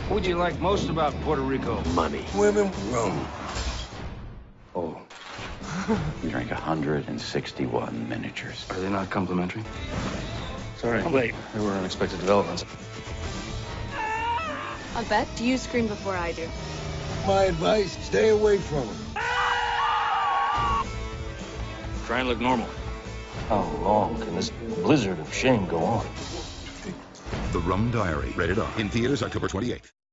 What would you like most about Puerto Rico? Money. Women, rum. Oh. You drank 161 miniatures. Are they not complimentary? Sorry, I'm late. There were unexpected developments. I'll bet you scream before I do. My advice, stay away from him. Try and look normal. How long can this blizzard of shame go on? The Rum Diary. Rated R. In theaters October 28th.